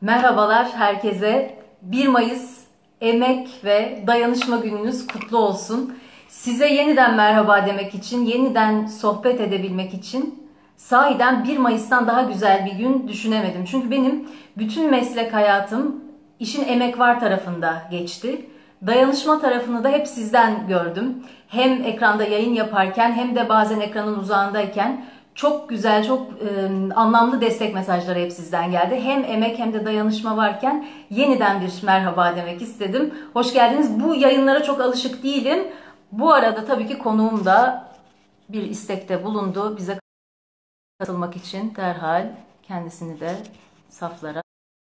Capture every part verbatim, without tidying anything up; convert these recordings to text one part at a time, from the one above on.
Merhabalar herkese. bir Mayıs Emek ve Dayanışma Gününüz kutlu olsun. Size yeniden merhaba demek için, yeniden sohbet edebilmek için sahiden bir Mayıs'tan daha güzel bir gün düşünemedim. Çünkü benim bütün meslek hayatım işin emek var tarafında geçti. Dayanışma tarafını da hep sizden gördüm. Hem ekranda yayın yaparken hem de bazen ekranın uzağındayken çok güzel, çok e, anlamlı destek mesajları hep sizden geldi. Hem emek hem de dayanışma varken yeniden bir merhaba demek istedim. Hoş geldiniz. Bu yayınlara çok alışık değilim. Bu arada tabii ki konuğum da bir istekte bulundu. Bize katılmak için derhal kendisini de saflara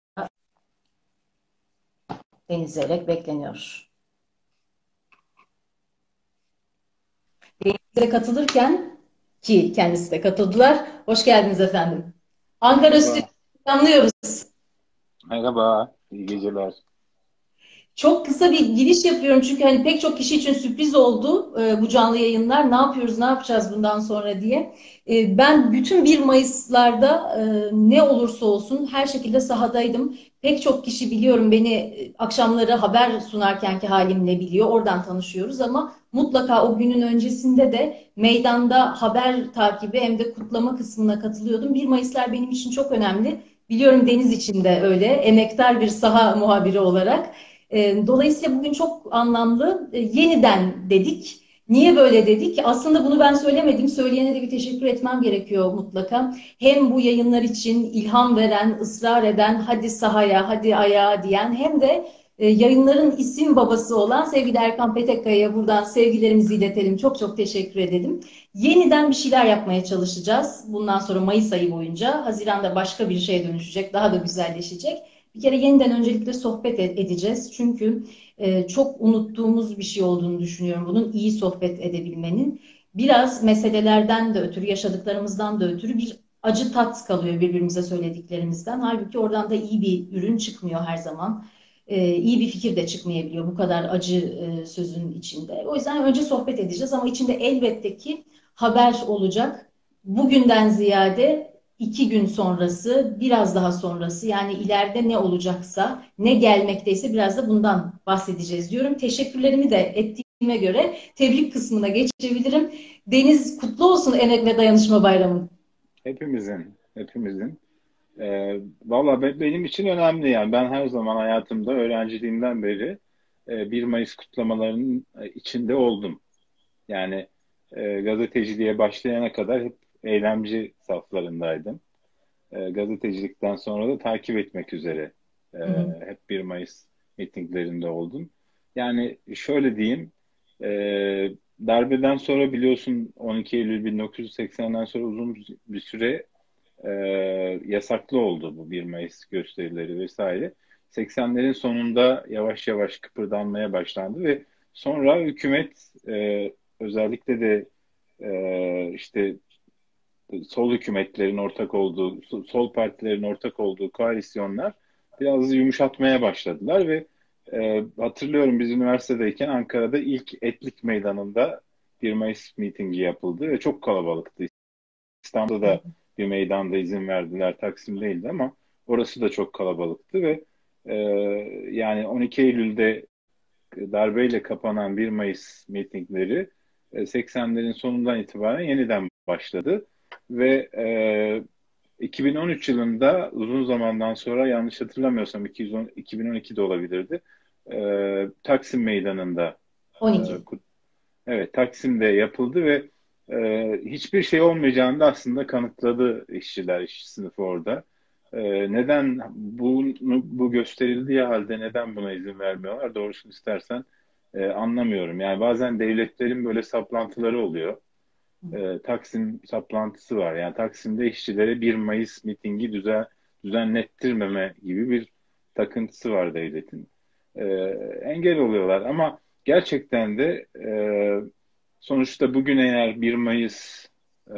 denizleyerek bekleniyor. Denizlere katılırken ki kendisi de katıldılar. Hoş geldiniz efendim. Ankara Merhaba. Stüdyo'yu anlıyoruz. Merhaba. İyi geceler. Çok kısa bir giriş yapıyorum çünkü hani pek çok kişi için sürpriz oldu e, bu canlı yayınlar. Ne yapıyoruz, ne yapacağız bundan sonra diye. E, ben bütün bir Mayıs'larda e, ne olursa olsun her şekilde sahadaydım. Pek çok kişi biliyorum beni e, akşamları haber sunarkenki halimle biliyor. Oradan tanışıyoruz ama mutlaka o günün öncesinde de meydanda haber takibi hem de kutlama kısmına katılıyordum. bir Mayıs'lar benim için çok önemli. Biliyorum Deniz için de öyle. Emektar bir saha muhabiri olarak. E, dolayısıyla bugün çok anlamlı. E, yeniden dedik. Niye böyle dedik? Aslında bunu ben söylemedim. Söyleyene de bir teşekkür etmem gerekiyor mutlaka. Hem bu yayınlar için ilham veren, ısrar eden, hadi sahaya, hadi ayağa diyen hem de e, yayınların isim babası olan sevgili Erkan Petekkaya'ya buradan sevgilerimizi iletelim. Çok çok teşekkür edelim. Yeniden bir şeyler yapmaya çalışacağız. Bundan sonra Mayıs ayı boyunca. Haziran'da başka bir şeye dönüşecek, daha da güzelleşecek. Bir kere yeniden öncelikle sohbet edeceğiz. Çünkü e, çok unuttuğumuz bir şey olduğunu düşünüyorum bunun iyi sohbet edebilmenin. Biraz meselelerden de ötürü, yaşadıklarımızdan da ötürü bir acı tat kalıyor birbirimize söylediklerimizden. Halbuki oradan da iyi bir ürün çıkmıyor her zaman. E, iyi bir fikir de çıkmayabiliyor bu kadar acı e, sözün içinde. O yüzden önce sohbet edeceğiz ama içinde elbette ki haber olacak. Bugünden ziyade iki gün sonrası, biraz daha sonrası yani ileride ne olacaksa, ne gelmekteyse biraz da bundan bahsedeceğiz diyorum. Teşekkürlerimi de ettiğime göre tebrik kısmına geçebilirim. Deniz kutlu olsun Emek ve Dayanışma Bayramı. Hepimizin, hepimizin. Ee, valla be- benim için önemli yani. Ben her zaman hayatımda öğrenciliğimden beri e, bir Mayıs kutlamalarının e, içinde oldum. Yani e, gazeteciliğe başlayana kadar hep eylemci saflarındaydım. E, gazetecilikten sonra da takip etmek üzere e, Hı hı. hep bir Mayıs mitinglerinde oldum. Yani şöyle diyeyim, e, darbeden sonra biliyorsun on iki Eylül bin dokuz yüz seksenden sonra uzun bir süre e, yasaklı oldu bu bir Mayıs gösterileri vesaire. seksenlerin sonunda yavaş yavaş kıpırdanmaya başlandı ve sonra hükümet e, özellikle de e, işte sol hükümetlerin ortak olduğu, sol partilerin ortak olduğu koalisyonlar biraz yumuşatmaya başladılar ve e, hatırlıyorum biz üniversitedeyken Ankara'da ilk Etlik Meydanı'nda bir Mayıs mitingi yapıldı ve çok kalabalıktı. İstanbul'da da bir meydanda izin verdiler, Taksim değildi ama orası da çok kalabalıktı ve e, yani on iki Eylül'de darbeyle kapanan bir Mayıs mitingleri e, seksenlerin sonundan itibaren yeniden başladı ve e, iki bin on üç yılında uzun zamandan sonra yanlış hatırlamıyorsam iki yüz on, iki bin on ikide olabilirdi. E, Taksim Meydanı'nda e, on iki. evet Taksim'de yapıldı ve e, hiçbir şey olmayacağını da aslında kanıtladı işçiler, işçi sınıfı orada. E, neden bunu, bu gösterildiği halde neden buna izin vermiyorlar? Doğrusunu istersen e, anlamıyorum. Yani bazen devletlerin böyle saplantıları oluyor. E, Taksim saplantısı var. Yani Taksim'de işçilere bir Mayıs mitingi düzen, düzenlettirmeme gibi bir takıntısı var devletin. E, engel oluyorlar ama gerçekten de e, sonuçta bugün eğer bir Mayıs e,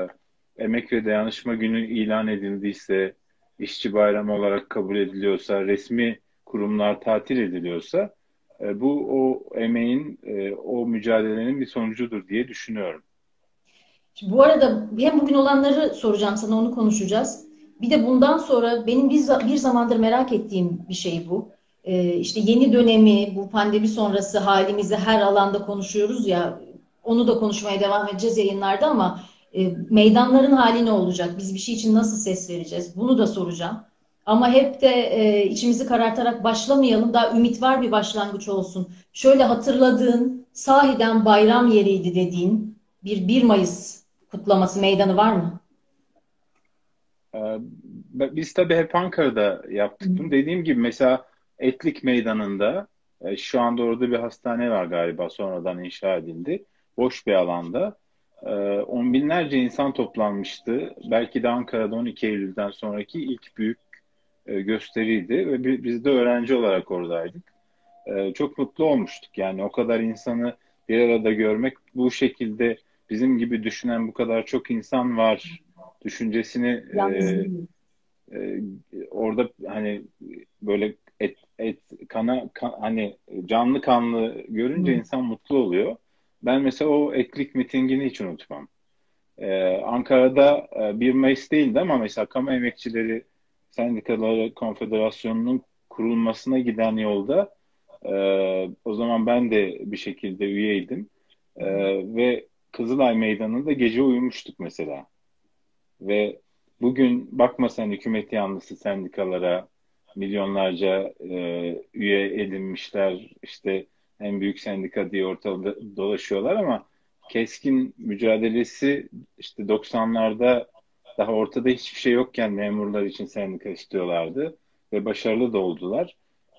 Emek ve Dayanışma Günü ilan edildiyse, işçi bayramı olarak kabul ediliyorsa, resmi kurumlar tatil ediliyorsa, e, bu o emeğin, e, o mücadelenin bir sonucudur diye düşünüyorum. Şimdi bu arada hem bugün olanları soracağım sana onu konuşacağız. Bir de bundan sonra benim bir, bir zamandır merak ettiğim bir şey bu. Ee, işte yeni dönemi, bu pandemi sonrası halimizi her alanda konuşuyoruz ya, onu da konuşmaya devam edeceğiz yayınlarda ama e, meydanların hali ne olacak? Biz bir şey için nasıl ses vereceğiz? Bunu da soracağım. Ama hep de e, içimizi karartarak başlamayalım. Daha ümit var bir başlangıç olsun. Şöyle hatırladığın, sahiden bayram yeriydi dediğin bir 1 Mayıs kutlaması meydanı var mı? Ee, Biz tabii hep Ankara'da Hı yaptık bunu. Dediğim gibi mesela Etlik Meydanı'nda e, şu anda orada bir hastane var galiba, sonradan inşa edildi. Boş bir alanda. E, On binlerce insan toplanmıştı. Belki de Ankara'da on iki Eylül'den sonraki ilk büyük e, gösteriydi ve bi- biz de öğrenci olarak oradaydık. E, Çok mutlu olmuştuk. Yani o kadar insanı bir arada görmek, bu şekilde bizim gibi düşünen bu kadar çok insan var düşüncesini Yalnız e, değil. e, orada hani böyle et, et kana kan- hani canlı kanlı görünce Hı. insan mutlu oluyor. Ben mesela o eklik mitingini hiç unutmam. Ee, Ankara'da e, 1 Mayıs değildi ama mesela Kamu Emekçileri Sendikaları Konfederasyonu'nun kurulmasına giden yolda e, o zaman ben de bir şekilde üyeydim. E, ve Kızılay Meydanı'nda gece uyumuştuk mesela. Ve bugün bakma sen hükümet yanlısı sendikalara milyonlarca e, üye edinmişler, işte en büyük sendika diye ortada dolaşıyorlar ama keskin mücadelesi işte doksanlarda daha ortada hiçbir şey yokken memurlar için sendika istiyorlardı ve başarılı da oldular.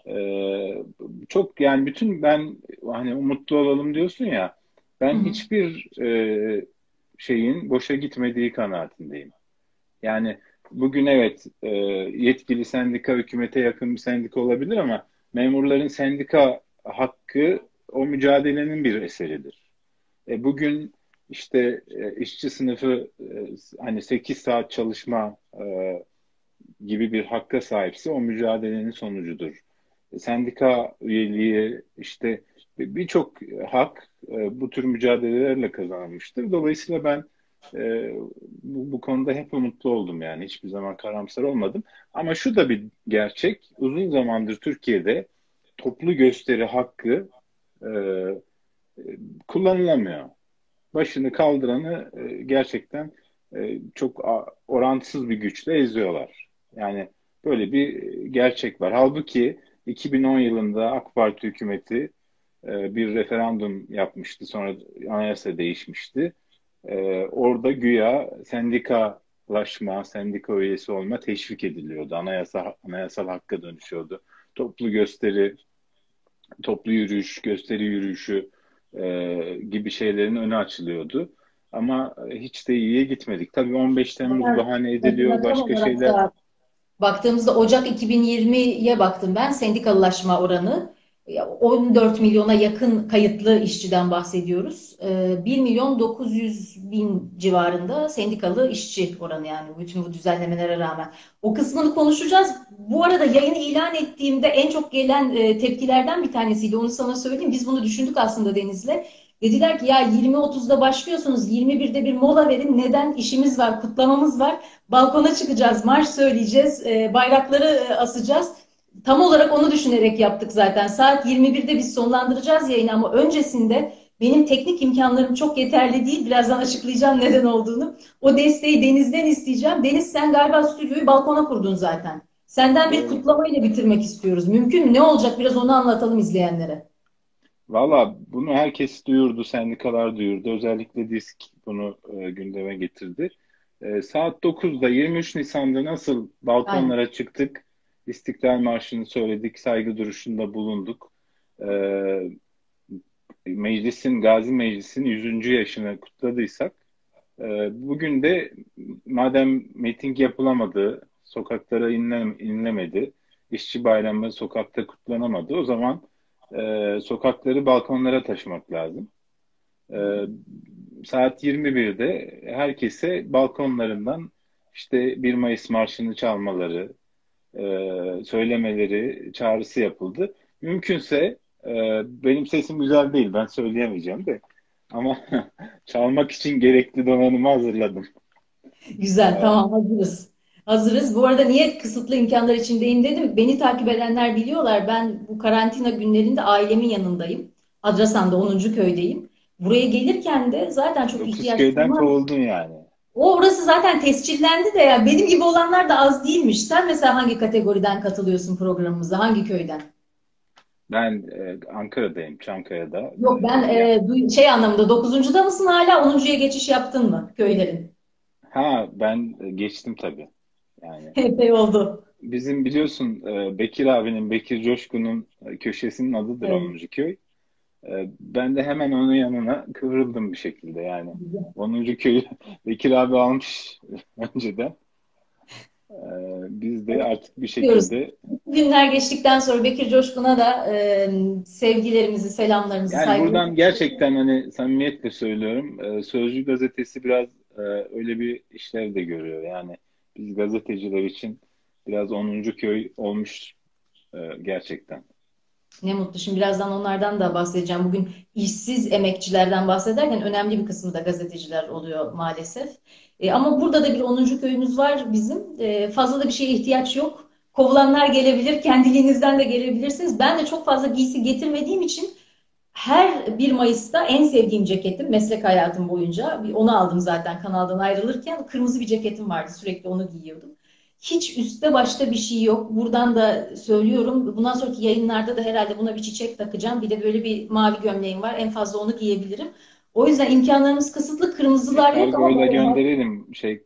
E, Çok yani bütün ben hani umutlu olalım diyorsun ya, Hı ben hı. hiçbir e, şeyin boşa gitmediği kanaatindeyim. Yani bugün evet e, yetkili sendika hükümete yakın bir sendika olabilir ama memurların sendika hakkı o mücadelenin bir eseridir. E, bugün işte e, işçi sınıfı e, hani sekiz saat çalışma e, gibi bir hakka sahipse o mücadelenin sonucudur. E, Sendika üyeliği işte birçok hak e, bu tür mücadelelerle kazanılmıştır. Dolayısıyla ben e, bu, bu konuda hep umutlu oldum yani. Hiçbir zaman karamsar olmadım. Ama şu da bir gerçek. Uzun zamandır Türkiye'de toplu gösteri hakkı e, kullanılamıyor. Başını kaldıranı e, gerçekten e, çok a- orantısız bir güçle eziyorlar. Yani böyle bir gerçek var. Halbuki iki bin on yılında AK Parti hükümeti e, bir referandum yapmıştı. Sonra anayasa değişmişti. E, Orada güya sendikalaşma, sendika üyesi olma teşvik ediliyordu. Anayasa, anayasal hakka dönüşüyordu. Toplu gösteri, toplu yürüyüş, gösteri yürüyüşü e, gibi şeylerin önü açılıyordu. Ama hiç de iyiye gitmedik. Tabii on beş Temmuz Ben bahane ediliyor, rakam başka olarak şeyler. da baktığımızda Ocak iki bin yirmiye baktım ben, sendikalılaşma oranı ya on dört milyona yakın kayıtlı işçiden bahsediyoruz. Ee, bir milyon dokuz yüz bin civarında sendikalı işçi oranı, yani bütün bu düzenlemelere rağmen. O kısmını konuşacağız. Bu arada yayını ilan ettiğimde en çok gelen e, tepkilerden bir tanesiydi. Onu sana söyleyeyim. Biz bunu düşündük aslında Deniz'le. Dediler ki ya yirmi otuzda başlıyorsunuz, yirmi birde bir mola verin. Neden? İşimiz var, kutlamamız var. Balkona çıkacağız, marş söyleyeceğiz, e, bayrakları e, asacağız. Tam olarak onu düşünerek yaptık zaten. Saat yirmi birde biz sonlandıracağız yayını ama öncesinde benim teknik imkanlarım çok yeterli değil. Birazdan açıklayacağım neden olduğunu. O desteği Deniz'den isteyeceğim. Deniz, sen galiba stüdyoyu balkona kurdun zaten. Senden bir Doğru. kutlamayla bitirmek istiyoruz. Mümkün mü? Ne olacak? Biraz onu anlatalım izleyenlere. Valla bunu herkes duyurdu, sendikalar duyurdu. Özellikle disk bunu e, gündeme getirdi. E, saat dokuzda yirmi üç Nisan'da nasıl Aynen. balkonlara çıktık, İstiklal Marşı'nı söyledik, saygı duruşunda bulunduk. E, Meclisin, Gazi Meclis'in yüzüncü yaşını kutladıysak, Ee, bugün de madem miting yapılamadı, sokaklara inle, inlemedi, işçi bayramı sokakta kutlanamadı, o zaman e, sokakları balkonlara taşımak lazım. Ee, Saat yirmi birde herkese balkonlarından işte 1 Mayıs marşını çalmaları, e, söylemeleri çağrısı yapıldı. Mümkünse e, benim sesim güzel değil, ben söyleyemeyeceğim de ama çalmak için gerekli donanımı hazırladım. Güzel, Ee, tamam, hazırız. Hazırız. Bu arada niye kısıtlı imkanlar içindeyim dedim. Beni takip edenler biliyorlar. Ben bu karantina günlerinde ailemin yanındayım. Adrasan'da onuncu köydeyim. Buraya gelirken de zaten çok Dokuz ihtiyaçlarım köyden var. kovuldun yani. O orası zaten tescillendi de ya benim gibi olanlar da az değilmiş. Sen mesela hangi kategoriden katılıyorsun programımıza? Hangi köyden? Ben e, Ankara'dayım, Çankaya'da. Yok E, ben ya, e, du- şey anlamında dokuzuncuda mısın hala onuncuya geçiş yaptın mı köylerin? ha ben e, geçtim tabii. Yani Epey oldu. bizim biliyorsun e, Bekir abinin, Bekir Coşkun'un e, köşesinin adıdır Evet. onuncu köy. E, ben de hemen onun yanına kıvrıldım bir şekilde yani. onuncu köyü Bekir abi almış önceden. E, Biz de artık bir Diyoruz. şekilde, Günler geçtikten sonra Bekir Coşkun'a da e, sevgilerimizi, selamlarımızı, yani saygılarımızı. buradan gerçekten hani samimiyetle söylüyorum. e, Sözcü gazetesi biraz e, öyle bir işlev de görüyor. Yani biz gazeteciler için biraz onuncu köy olmuş e, gerçekten. Ne mutlu. Şimdi birazdan onlardan da bahsedeceğim. Bugün işsiz emekçilerden bahsederken önemli bir kısmı da gazeteciler oluyor maalesef. E, ama burada da bir onuncu köyümüz var bizim. E, fazla da bir şeye ihtiyaç yok. Kovulanlar gelebilir, kendiliğinizden de gelebilirsiniz. Ben de çok fazla giysi getirmediğim için her bir Mayıs'ta en sevdiğim ceketim meslek hayatım boyunca. Onu aldım zaten kanaldan ayrılırken. Kırmızı bir ceketim vardı. Sürekli onu giyiyordum. Hiç üstte başta bir şey yok. Buradan da söylüyorum. Bundan sonraki yayınlarda da herhalde buna bir çiçek takacağım. Bir de böyle bir mavi gömleğim var. En fazla onu giyebilirim. O yüzden imkanlarımız kısıtlı. E, Kırmızılar yok ama kargoyla böyle gönderelim şey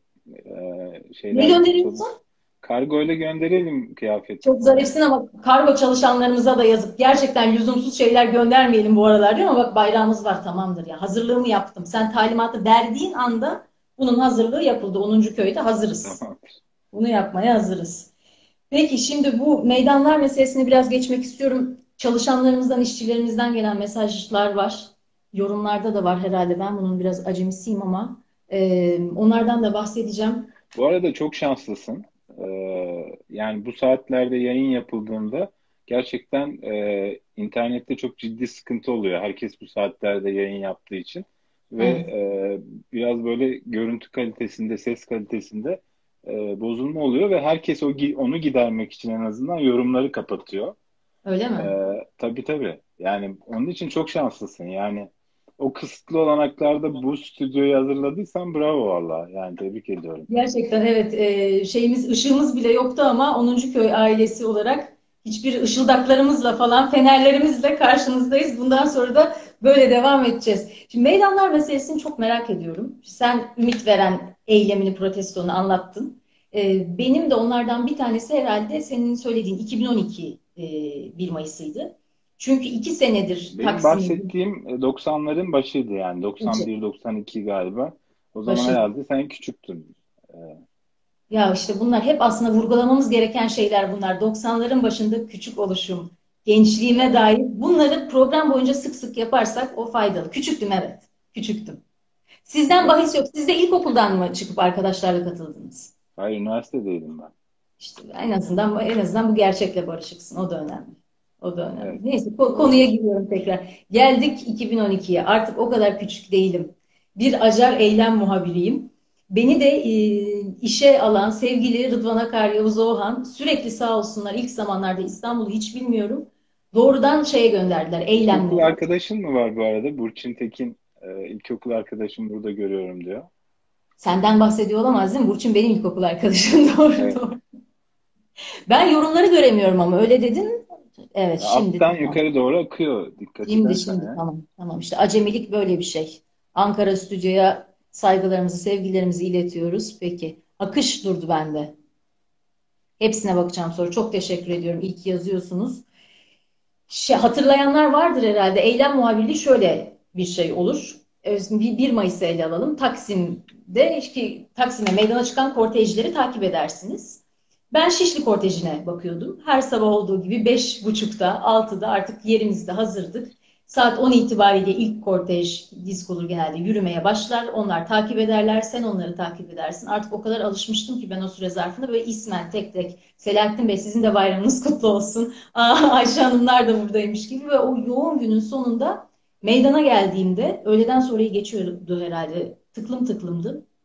e, ne şeyler çalış. gönderiyorsun? Kargoyla gönderelim kıyafet Çok yani. zarifsin ama kargo çalışanlarımıza da yazık. Gerçekten lüzumsuz şeyler göndermeyelim bu aralar değil mi? Bak bayrağımız var tamamdır ya. Hazırlığımı yaptım. Sen talimatı verdiğin anda bunun hazırlığı yapıldı. onuncu köyde hazırız. Tamam. Bunu yapmaya hazırız. Peki şimdi bu meydanlar meselesini biraz geçmek istiyorum. Çalışanlarımızdan, işçilerimizden gelen mesajlar var. Yorumlarda da var herhalde. Ben bunun biraz acemisiyim ama e, onlardan da bahsedeceğim. Bu arada çok şanslısın. Ee, yani bu saatlerde yayın yapıldığında gerçekten e, internette çok ciddi sıkıntı oluyor. Herkes bu saatlerde yayın yaptığı için ve Evet, e, biraz böyle görüntü kalitesinde, ses kalitesinde e, bozulma oluyor ve herkes o gi- onu gidermek için en azından yorumları kapatıyor. öyle mi? Ee, tabii tabii. Yani onun için çok şanslısın. Yani o kısıtlı olanaklarda bu stüdyoyu hazırladıysan bravo valla. Yani tebrik ediyorum. Gerçekten evet e, şeyimiz ışığımız bile yoktu ama onuncu köy ailesi olarak hiçbir ışıldaklarımızla falan fenerlerimizle karşınızdayız. Bundan sonra da böyle devam edeceğiz. Şimdi meydanlar meselesini çok merak ediyorum. Sen ümit veren eylemini, protestonu anlattın. E, benim de onlardan bir tanesi herhalde senin söylediğin iki bin on iki e, bir Mayıs'ıydı. Çünkü iki senedir Benim Taksim'in bahsettiğim e, doksanların başıydı yani. doksan bir doksan iki galiba. O zaman başı. herhalde sen küçüktün. Ee, Ya işte bunlar hep aslında vurgulamamız gereken şeyler bunlar. doksanların başında küçük oluşum, gençliğime evet. dair bunları program boyunca sık sık yaparsak o faydalı. Küçüktüm evet, küçüktüm. Sizden Ya, bahis yok. Siz de ilkokuldan mı çıkıp arkadaşlarla katıldınız? hayır üniversitedeydim ben. İşte en azından en azından bu gerçekle barışıksın. O da önemli. O da önemli. Evet. Neyse ko- konuya Doğru. giriyorum tekrar. Geldik iki bin on ikiye. Artık o kadar küçük değilim. Bir acar eylem muhabiriyim. Beni de e, işe alan sevgili Rıdvan Akar, Yavuz Oğan sürekli sağ olsunlar ilk zamanlarda İstanbul'u hiç bilmiyorum. Doğrudan şeye gönderdiler İlkokul eylemlere. arkadaşın mı var bu arada? Burçin Tekin e, ilkokul arkadaşım burada görüyorum diyor. Senden bahsediyor olamaz değil mi? Burçin benim ilkokul arkadaşım doğru Evet. doğru. Ben yorumları göremiyorum ama öyle dedin. Evet şimdi Alttan tamam. yukarı doğru akıyor dikkat Şimdi edersen şimdi ya. tamam tamam işte acemilik böyle bir şey. Ankara Stüdyo'ya saygılarımızı, sevgilerimizi iletiyoruz. Peki. Akış durdu bende. Hepsine bakacağım sonra. Çok teşekkür ediyorum. İyi ki yazıyorsunuz. Şey, hatırlayanlar vardır herhalde. Eylem muhabirliği şöyle bir şey olur. Ee, Bir bir Mayıs'ı ele alalım. Taksim'de işte Taksim'e meydana çıkan kortejleri takip edersiniz. Ben Şişli kortejine bakıyordum. Her sabah olduğu gibi beş buçukta, altıda artık yerimizde hazırdık. Saat on itibariyle ilk kortej, disk olur genelde yürümeye başlar. Onlar takip ederler, sen onları takip edersin. Artık o kadar alışmıştım ki ben o süre zarfında böyle ismen tek tek Selahattin Bey sizin de bayramınız kutlu olsun. Aa, Ayşe Hanımlar da buradaymış gibi ve o yoğun günün sonunda meydana geldiğimde öğleden sonrayı geçiyordu herhalde tıklım tıklımdı.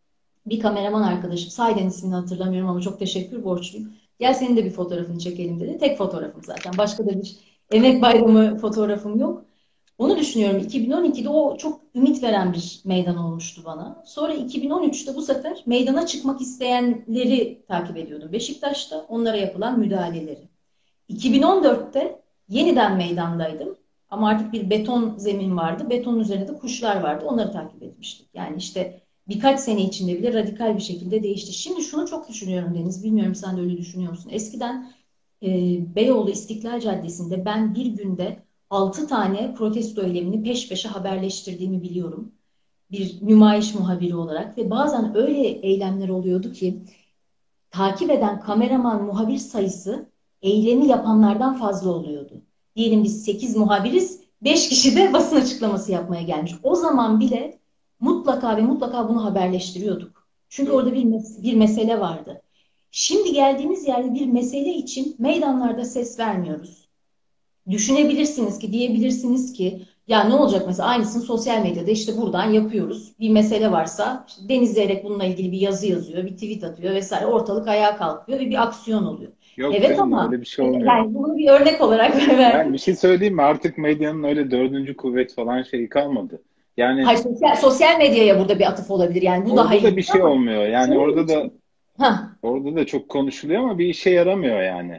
Bir kameraman arkadaşım, sahiden ismini hatırlamıyorum ama çok teşekkür borçluyum. Gel senin de bir fotoğrafını çekelim dedi. Tek fotoğrafım zaten. Başka da bir emek bayramı fotoğrafım yok. Onu düşünüyorum. iki bin on ikide o çok ümit veren bir meydan olmuştu bana. Sonra iki bin on üçte bu sefer meydana çıkmak isteyenleri takip ediyordum. Beşiktaş'ta onlara yapılan müdahaleleri. iki bin on dörtte yeniden meydandaydım. Ama artık bir beton zemin vardı. Betonun üzerinde de kuşlar vardı. Onları takip etmiştik. Yani işte birkaç sene içinde bile radikal bir şekilde değişti. Şimdi şunu çok düşünüyorum Deniz. Bilmiyorum sen de öyle düşünüyor musun? Eskiden e, Beyoğlu İstiklal Caddesi'nde ben bir günde altı tane protesto eylemini peş peşe haberleştirdiğimi biliyorum. Bir nümayiş muhabiri olarak ve bazen öyle eylemler oluyordu ki takip eden kameraman muhabir sayısı eylemi yapanlardan fazla oluyordu. Diyelim biz sekiz muhabiriz, beş kişi de basın açıklaması yapmaya gelmiş. O zaman bile mutlaka ve mutlaka bunu haberleştiriyorduk. Çünkü Doğru. orada bir, mes bir mesele vardı. Şimdi geldiğimiz yerde bir mesele için meydanlarda ses vermiyoruz. Düşünebilirsiniz ki, diyebilirsiniz ki ya ne olacak mesela aynısını sosyal medyada işte buradan yapıyoruz. Bir mesele varsa işte Deniz Zeyrek bununla ilgili bir yazı yazıyor, bir tweet atıyor vesaire ortalık ayağa kalkıyor ve bir aksiyon oluyor. Yok Evet canım, ama öyle bir şey olmuyor. yani bunu bir örnek olarak Yani bir verdim. şey söyleyeyim mi? Artık medyanın öyle dördüncü kuvvet falan şeyi kalmadı. Yani Hayır, sosyal, sosyal medyaya burada bir atıf olabilir. Yani bu daha orada da iyi bir şey ama olmuyor. Yani şunun orada da için ha orada da çok konuşuluyor ama bir işe yaramıyor yani.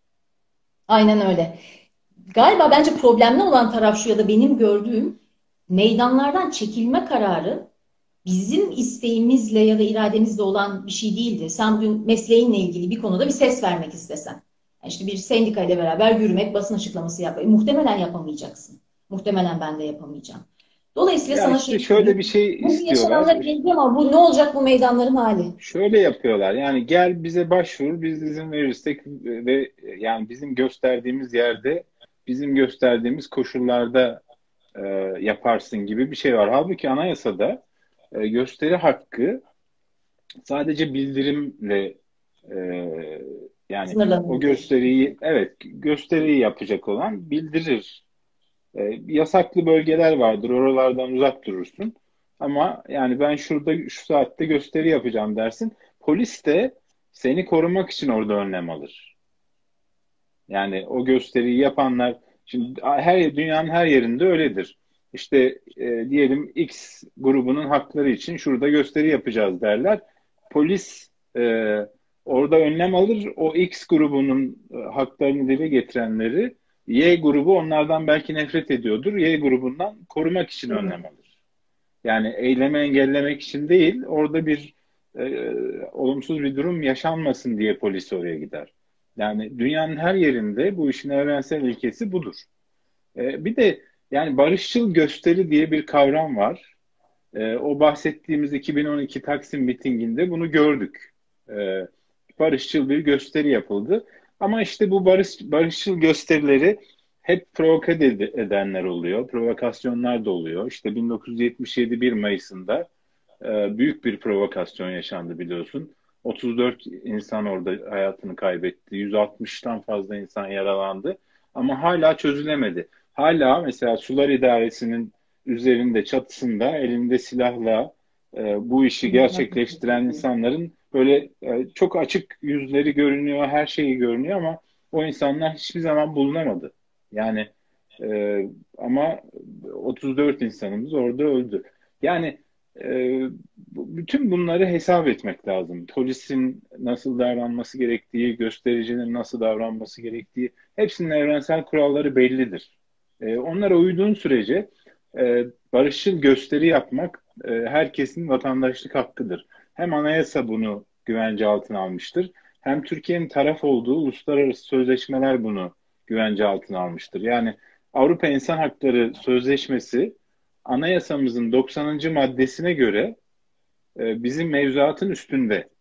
aynen öyle. Galiba bence problemli olan taraf şu ya da benim gördüğüm meydanlardan çekilme kararı bizim isteğimizle ya da irademizle olan bir şey değildi. Sen bugün mesleğinle ilgili bir konuda bir ses vermek istesen. Yani işte bir sendika ile beraber yürümek, basın açıklaması yapmak. Muhtemelen yapamayacaksın. Muhtemelen ben de yapamayacağım. Dolayısıyla Ya sana işte şey şöyle bir söyleyeyim. şey Bu istiyorlar. yaşananları bilmiyorum ama bu ne olacak bu meydanların hali? Şöyle yapıyorlar. Yani gel bize başvur, biz izin verirsek ve yani bizim gösterdiğimiz yerde, bizim gösterdiğimiz koşullarda e, yaparsın gibi bir şey var. Halbuki anayasada e, gösteri hakkı sadece bildirimle e, yani o Sınırlanıyor. gösteriyi, evet, gösteriyi yapacak olan bildirir. E, yasaklı bölgeler vardır, oralardan uzak durursun. Ama yani ben şurada şu saatte gösteri yapacağım dersin. Polis de seni korumak için orada önlem alır. Yani o gösteriyi yapanlar, şimdi her dünyanın her yerinde öyledir. İşte e, diyelim X grubunun hakları için şurada gösteri yapacağız derler. Polis e, orada önlem alır. O X grubunun e, haklarını dile getirenleri, Y grubu onlardan belki nefret ediyordur. Y grubundan korumak için önlem alır. Yani eylemi engellemek için değil, orada bir e, olumsuz bir durum yaşanmasın diye polis oraya gider. Yani dünyanın her yerinde bu işin evrensel ilkesi budur. E, bir de yani barışçıl gösteri diye bir kavram var. E, o bahsettiğimiz iki bin on iki Taksim mitinginde bunu gördük. E, barışçıl bir gösteri yapıldı. Ama işte bu barış, barışçıl gösterileri hep provoke edenler oluyor. Provokasyonlar da oluyor. İşte bin dokuz yüz yetmiş yedi bir Mayıs'ında e, büyük bir provokasyon yaşandı biliyorsun. otuz dört insan orada hayatını kaybetti. yüz altmıştan fazla insan yaralandı. Ama hala çözülemedi. Hala mesela Sular İdaresi'nin üzerinde, çatısında elinde silahla e, bu işi gerçekleştiren insanların böyle e, çok açık yüzleri görünüyor, her şeyi görünüyor ama o insanlar hiçbir zaman bulunamadı. Yani e, ama otuz dört insanımız orada öldü. Yani e, bütün bunları hesap etmek lazım. Polisin nasıl davranması gerektiği, göstericinin nasıl davranması gerektiği, hepsinin evrensel kuralları bellidir. E, onlara uyduğun sürece e, barışçıl gösteri yapmak e, herkesin vatandaşlık hakkıdır. Hem anayasa bunu güvence altına almıştır, hem Türkiye'nin taraf olduğu uluslararası sözleşmeler bunu güvence altına almıştır. Yani Avrupa İnsan Hakları Sözleşmesi anayasamızın doksanıncı maddesine göre e, bizim mevzuatın üstünde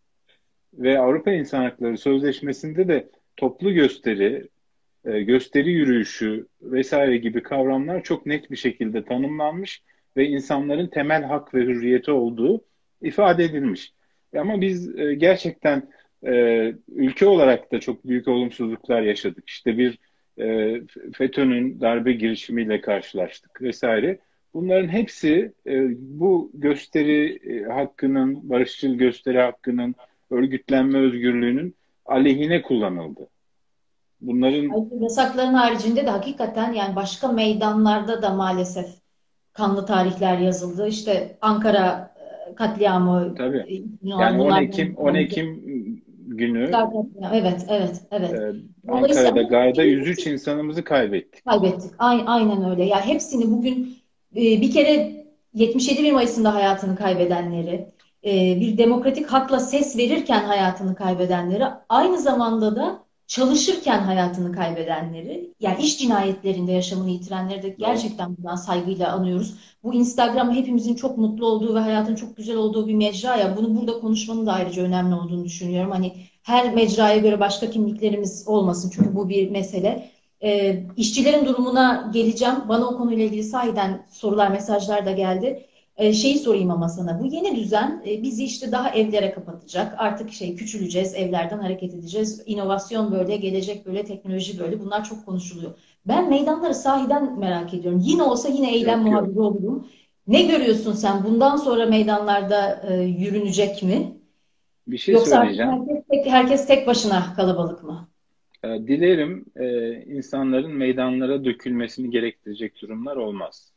ve Avrupa İnsan Hakları Sözleşmesi'nde de toplu gösteri, e, gösteri yürüyüşü vesaire gibi kavramlar çok net bir şekilde tanımlanmış ve insanların temel hak ve hürriyeti olduğu ifade edilmiş. Ama biz e, gerçekten e, ülke olarak da çok büyük olumsuzluklar yaşadık. İşte bir e, FETÖ'nün darbe girişimiyle karşılaştık vesaire. bunların hepsi e, bu gösteri e, hakkının, barışçıl gösteri hakkının, örgütlenme özgürlüğünün aleyhine kullanıldı. Bunların Ayrıca yasakların haricinde de hakikaten yani başka meydanlarda da maalesef kanlı tarihler yazıldı. İşte Ankara e, katliamı tabii e, yani on bunlardan Ekim bir on tanesi. Ekim günü Üsküdar katliamı. Evet, evet, evet. e, Dolayısıyla Ankara'da ama Gay'da yüz üç insanımızı kaybettik. kaybettik. Aynen, aynen öyle. Ya hepsini bugün e, bir kere yetmiş yedi bir Mayıs'ında hayatını kaybedenleri, e, bir demokratik hakla ses verirken hayatını kaybedenleri, aynı zamanda da çalışırken hayatını kaybedenleri, yani iş cinayetlerinde yaşamını yitirenleri de Doğru. gerçekten buradan saygıyla anıyoruz. Bu Instagram hepimizin çok mutlu olduğu ve hayatın çok güzel olduğu bir mecra ya. Bunu burada konuşmanın da ayrıca önemli olduğunu düşünüyorum. Hani her mecraya göre başka kimliklerimiz olmasın çünkü bu bir mesele. E, işçilerin durumuna geleceğim. Bana o konuyla ilgili sahiden sorular, mesajlar da geldi. E, şeyi sorayım ama sana. Bu yeni düzen e, bizi işte daha evlere kapatacak. Artık şey küçüleceğiz, evlerden hareket edeceğiz. İnovasyon böyle, gelecek böyle, teknoloji böyle. Bunlar çok konuşuluyor. Ben meydanları sahiden merak ediyorum. Yine olsa yine eylem Yok yok. muhabiri olurum. Ne görüyorsun sen? Bundan sonra meydanlarda e, yürünecek mi? Bir şey Yoksa artık söyleyeceğim. herkes tek, herkes tek başına kalabalık mı? E, dilerim e, insanların meydanlara dökülmesini gerektirecek durumlar olmaz.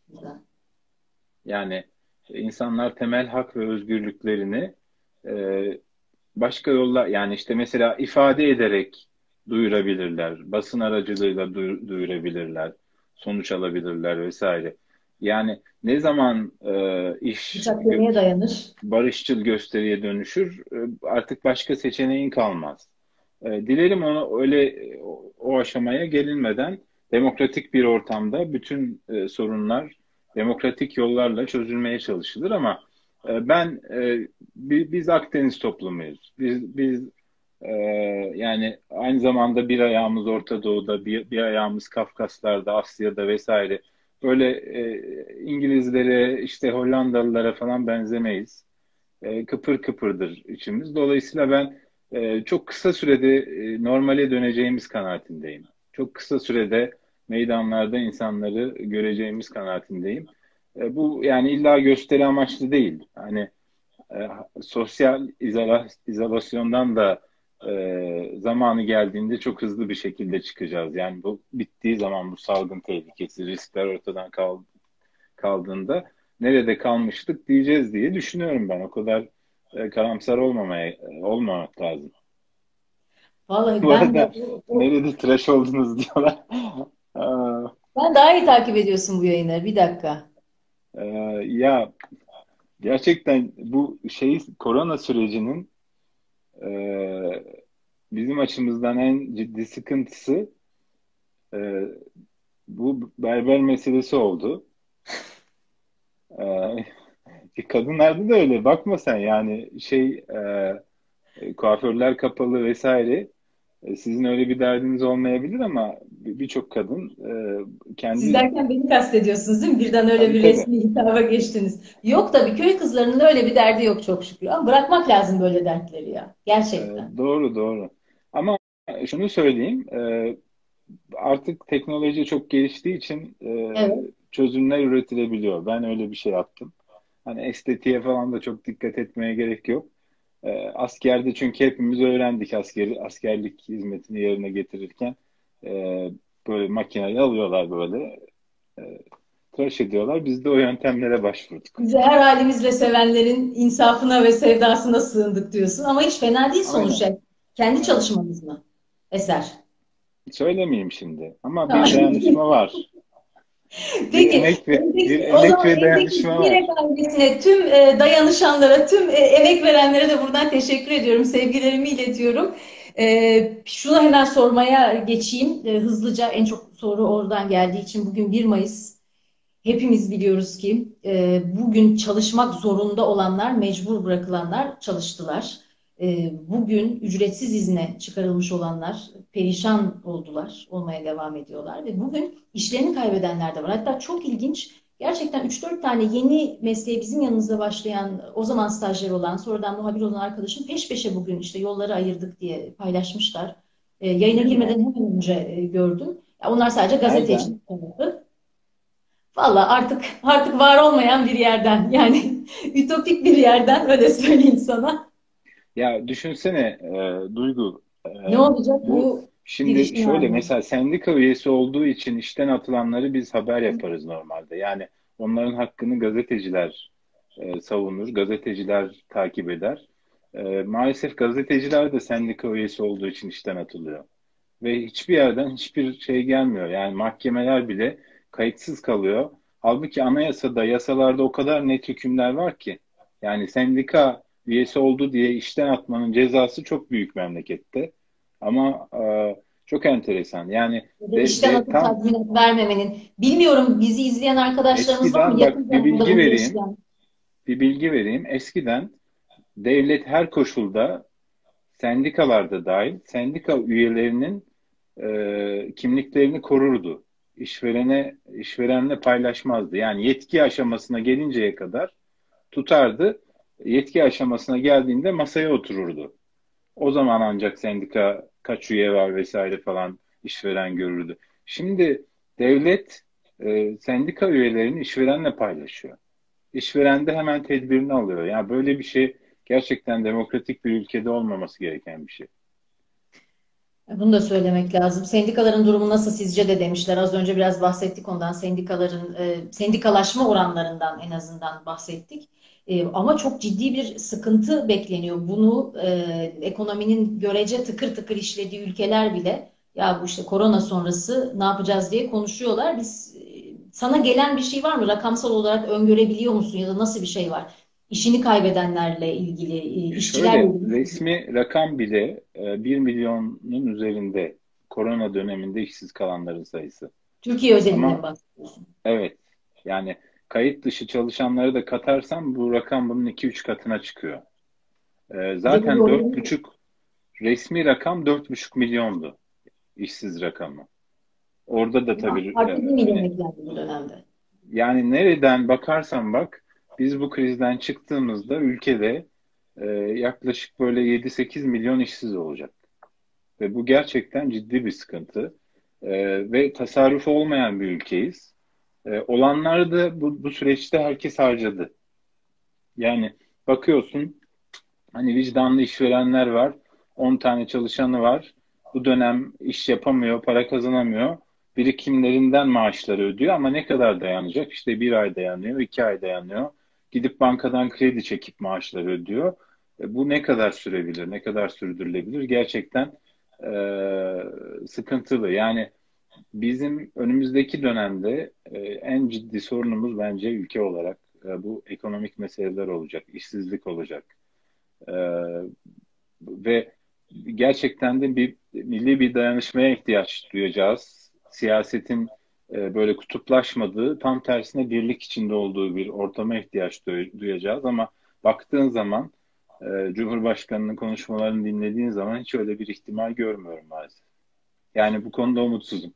Yani e, insanlar temel hak ve özgürlüklerini e, başka yolla yani işte mesela ifade ederek duyurabilirler, basın aracılığıyla duy- duyurabilirler, sonuç alabilirler vesaire. Yani ne zaman e, iş Bıçak kemiğe dayanır. barışçıl gösteriye dönüşür, e, artık başka seçeneğin kalmaz. E, Dilerim onu öyle e, o, o aşamaya gelinmeden demokratik bir ortamda bütün e, sorunlar demokratik yollarla çözülmeye çalışılır ama e, ben e, bi- biz Akdeniz toplumuyuz. Biz biz e, yani aynı zamanda bir ayağımız Orta Doğu'da, bir, bir ayağımız Kafkaslar'da, Asya'da vesaire. Böyle e, İngilizlere, işte Hollandalılara falan benzemeyiz. E, kıpır kıpırdır içimiz. Dolayısıyla ben e, çok kısa sürede e, normale döneceğimiz kanaatindeyim. Çok kısa sürede meydanlarda insanları göreceğimiz kanaatindeyim. E, bu yani illa gösteri amaçlı değil. Hani e, sosyal izola, izolasyondan da e, zamanı geldiğinde çok hızlı bir şekilde çıkacağız. Yani bu bittiği zaman bu salgın tehlikesi, riskler ortadan kal, kaldığında nerede kalmıştık diyeceğiz diye düşünüyorum ben. O kadar e, karamsar olmamaya e, olmamak lazım. Vallahi Bu ben de arada o, o- nerede tıraş oldunuz diyorlar. Aa, ben daha iyi takip ediyorsun bu yayınları. Bir dakika. e, ya gerçekten bu şey korona sürecinin e, bizim açımızdan en ciddi sıkıntısı e, bu berber meselesi oldu. E, kadınlarda da öyle. Bakma sen yani şey e, kuaförler kapalı vesaire. E, Sizin öyle bir derdiniz olmayabilir ama bir- birçok kadın e, Siz kendi derken beni kastediyorsunuz değil mi? Birden öyle tabii bir tabii resmi hitaba geçtiniz. Yok tabii köy kızlarının öyle bir derdi yok çok şükür. Ama bırakmak lazım böyle dertleri ya. e, Gerçekten. doğru doğru. Ama şunu söyleyeyim e, artık teknoloji çok geliştiği için e, Evet. çözümler üretilebiliyor. Ben öyle bir şey yaptım. Hani estetiğe falan da çok dikkat etmeye gerek yok. E, askerde çünkü hepimiz öğrendik askeri, askerlik hizmetini yerine getirirken e, böyle makineyi alıyorlar böyle e, tıraş ediyorlar. Biz de o yöntemlere başvurduk. Bizi her halimizle sevenlerin insafına ve sevdasına sığındık diyorsun. Ama hiç fena değil Aynen. sonuçta. Kendi Evet. çalışmanız mı? Eser. Söylemeyeyim şimdi ama bir Tamam. dayanışma var. Bir Peki, emek ve bir evdeki, o emek zaman ve evdeki dayanışma direk var. ailesine, tüm e, dayanışanlara, tüm e, emek verenlere de buradan teşekkür ediyorum. Sevgilerimi iletiyorum. E, şunu hemen sormaya geçeyim. E, hızlıca en çok soru oradan geldiği için bugün bir Mayıs. Hepimiz biliyoruz ki e, bugün çalışmak zorunda olanlar, mecbur bırakılanlar çalıştılar. E, bugün ücretsiz izne çıkarılmış olanlar perişan oldular, olmaya devam ediyorlar ve bugün işlerini kaybedenler de var. Hatta çok ilginç, gerçekten üç dört tane yeni mesleğe bizim yanımızda başlayan, o zaman stajyer olan, sonradan muhabir olan arkadaşım peş peşe bugün işte yolları ayırdık diye paylaşmışlar. E, yayına Ne güzel. girmeden hemen önce e, gördüm. Ya onlar sadece gazeteci Nereden? tarafı. Valla artık artık var olmayan bir yerden, yani ütopik bir yerden, öyle söyleyeyim sana. Ya düşünsene e, Duygu, e, Ne olacak bu bu şimdi gidişin şöyle, hali? mesela sendika üyesi olduğu için işten atılanları biz haber yaparız normalde. Yani onların hakkını gazeteciler e, savunur, gazeteciler takip eder. E, maalesef gazeteciler de sendika üyesi olduğu için işten atılıyor. Ve hiçbir yerden hiçbir şey gelmiyor. Yani mahkemeler bile kayıtsız kalıyor. Halbuki anayasada, yasalarda o kadar net hükümler var ki. Yani sendika üyesi oldu diye işten atmanın cezası çok büyük memlekette. Ama e, çok enteresan. Yani Ya da de, işten de atıp tam tazminat vermemenin. Bilmiyorum, bizi izleyen arkadaşlarımız var mı? eskiden, bak Yakın bir zamanda bilgi bunu vereyim. yaşayan. Bir bilgi vereyim. Eskiden devlet her koşulda, sendikalarda dahil, sendika üyelerinin e, kimliklerini korurdu. İşverene, işverenle paylaşmazdı. Yani yetki aşamasına gelinceye kadar tutardı. Yetki aşamasına geldiğinde masaya otururdu. O zaman ancak sendika kaç üye var vesaire falan işveren görürdü. Şimdi devlet e, sendika üyelerini işverenle paylaşıyor. İşveren de hemen tedbirini alıyor. Yani böyle bir şey gerçekten demokratik bir ülkede olmaması gereken bir şey. Bunu da söylemek lazım. Sendikaların durumu nasıl sizce de demişler. Az önce biraz bahsettik ondan. Sendikaların e, sendikalaşma oranlarından en azından bahsettik. E, ama çok ciddi bir sıkıntı bekleniyor. Bunu e, ekonominin görece tıkır tıkır işlediği ülkeler bile, ya bu işte korona sonrası ne yapacağız diye konuşuyorlar. Biz e, sana gelen bir şey var mı? Rakamsal olarak öngörebiliyor musun, ya da nasıl bir şey var? İşini kaybedenlerle ilgili, e, işçilerle Şöyle ilgili. resmi rakam bile e, bir milyonun üzerinde korona döneminde işsiz kalanların sayısı. Türkiye özelinden Ama bahsediyorsun. evet, yani kayıt dışı çalışanları da katarsam bu rakam bunun iki üç katına çıkıyor. E, Bir de tabii zaten orada dört buçuk, resmi rakam dört buçuk milyondu işsiz rakamı. Orada da tabii artı bir e, milyon hani eklendi bu dönemde. yani nereden bakarsan bak, biz bu krizden çıktığımızda ülkede e, yaklaşık böyle yedi sekiz milyon işsiz olacak. Ve bu gerçekten ciddi bir sıkıntı. Ee, ve tasarrufu olmayan bir ülkeyiz. Ee, olanları da bu, bu süreçte herkes harcadı. Yani bakıyorsun, hani vicdanlı işverenler var. on tane çalışanı var. Bu dönem iş yapamıyor, para kazanamıyor. Birikimlerinden maaşları ödüyor ama ne kadar dayanacak? İşte bir ay dayanıyor, iki ay dayanıyor. Gidip bankadan kredi çekip maaşları ödüyor. E, bu ne kadar sürebilir, ne kadar sürdürülebilir? Gerçekten e, sıkıntılı. Yani bizim önümüzdeki dönemde e, en ciddi sorunumuz bence ülke olarak e, bu ekonomik meseleler olacak, işsizlik olacak. E, ve gerçekten de bir milli bir dayanışmaya ihtiyaç duyacağız. Siyasetin e, böyle kutuplaşmadığı, tam tersine birlik içinde olduğu bir ortama ihtiyaç duy- duyacağız. Ama baktığın zaman, e, Cumhurbaşkanı'nın konuşmalarını dinlediğin zaman hiç öyle bir ihtimal görmüyorum maalesef. Yani bu konuda umutsuzum.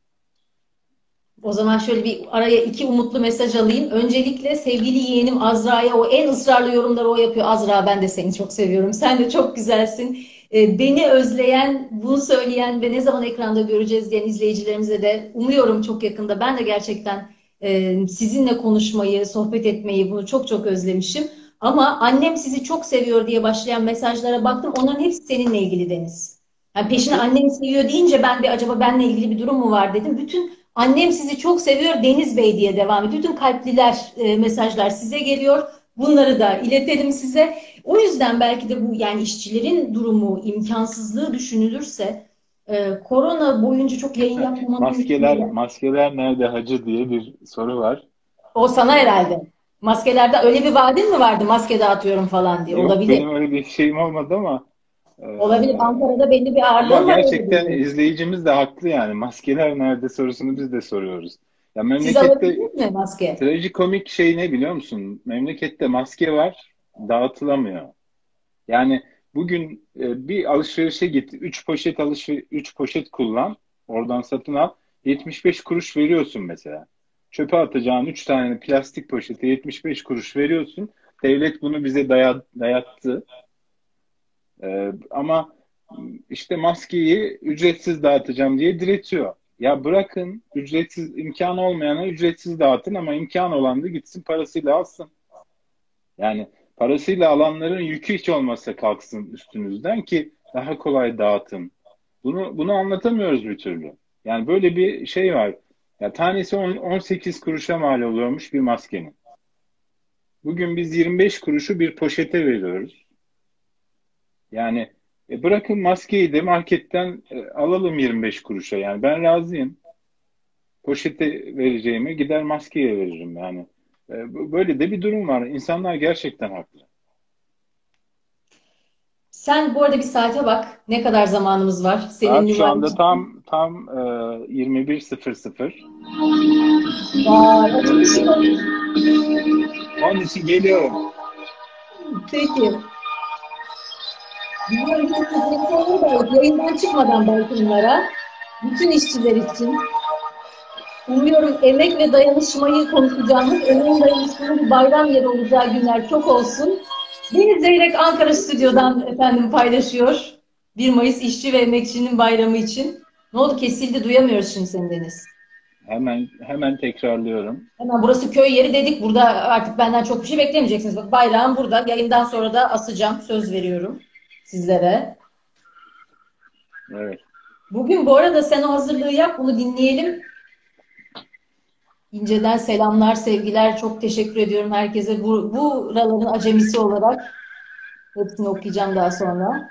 O zaman şöyle bir araya iki umutlu mesaj alayım. Öncelikle sevgili yeğenim Azra'ya, o en ısrarlı yorumları o yapıyor. Azra, ben de seni çok seviyorum. Sen de çok güzelsin. Ee, Beni özleyen, bunu söyleyen ve ne zaman ekranda göreceğiz diyen izleyicilerimize de umuyorum çok yakında. Ben de gerçekten e, sizinle konuşmayı, sohbet etmeyi, bunu çok çok özlemişim. Ama annem sizi çok seviyor diye başlayan mesajlara baktım. Onların hepsi seninle ilgili, Deniz. Yani peşine Nasıl? annem seviyor deyince ben de acaba benle ilgili bir durum mu var dedim. Bütün "annem sizi çok seviyor Deniz Bey" diye devam ediyor. Bütün kalpliler, e, mesajlar size geliyor. Bunları da iletelim size. O yüzden belki de bu, yani işçilerin durumu, imkansızlığı düşünülürse e, korona boyunca çok yayın yapmamanın Maskeler, ihtimali. maskeler nerede hacı diye bir soru var. O sana herhalde. Maskelerde öyle bir vaadin mi vardı, maske dağıtıyorum falan diye? Yok, Olabilir. benim öyle bir şeyim olmadı ama e, Olabilir. Ankara'da belli bir ama ağırlığın var, öyle gerçekten diyor. izleyicimiz de haklı yani. Maskeler nerede sorusunu biz de soruyoruz. Ya Siz memlekette alabildiniz mi maske? trajikomik şey ne biliyor musun? Memlekette maske var, dağıtılamıyor. Yani bugün e, bir alışverişe git, üç poşet alışver üç poşet kullan, oradan satın al, yetmiş beş kuruş veriyorsun mesela. Çöpe atacağın üç tane plastik poşete yetmiş beş kuruş veriyorsun. Devlet bunu bize daya- dayattı. E, ama işte maskeyi ücretsiz dağıtacağım diye diretiyor. Ya bırakın ücretsiz, imkanı olmayana ücretsiz dağıtın ama imkan olan da gitsin parasıyla alsın. Yani parasıyla alanların yükü hiç olmazsa kalksın üstünüzden ki daha kolay dağıtın. Bunu bunu anlatamıyoruz bir türlü. Yani böyle bir şey var. Ya tanesi on, on sekiz kuruşa mal oluyormuş bir maskenin. Bugün biz yirmi beş kuruşu bir poşete veriyoruz. Yani e, bırakın maskeyi de marketten e, alalım yirmi beş kuruşa. Yani ben razıyım. Poşete vereceğime gider maskeye veririm yani. E, böyle de bir durum var. İnsanlar gerçekten haklı. Sen bu arada bir saate bak. Ne kadar zamanımız var Saat seninle şu var anda için. tam tam e, yirmi bir sıfır sıfır. Vay, acımışım. Onun için geliyorum. Peki. Biliyorum ki telefonları da yayından çıkmadan belki bunlara. Bütün işçiler için. Umuyorum emek ve dayanışmayı konuşacağımız, emeğin dayanışmanın bir bayram yeri olacağı günler çok olsun. Deniz Zeyrek Ankara Stüdyo'dan efendim paylaşıyor. bir Mayıs İşçi ve Emekçinin Bayramı için. Ne oldu, kesildi, duyamıyoruz şimdi seni Deniz. Hemen hemen tekrarlıyorum. Hemen burası köy yeri dedik. Burada artık benden çok bir şey beklemeyeceksiniz. Bak, bayrağım burada. Yayından sonra da asacağım. Söz veriyorum sizlere. Evet. Bugün bu arada sen o hazırlığı yap. Bunu dinleyelim. İnce'den selamlar, sevgiler. Çok teşekkür ediyorum herkese. Bu, buraların acemisi olarak hepsini okuyacağım daha sonra.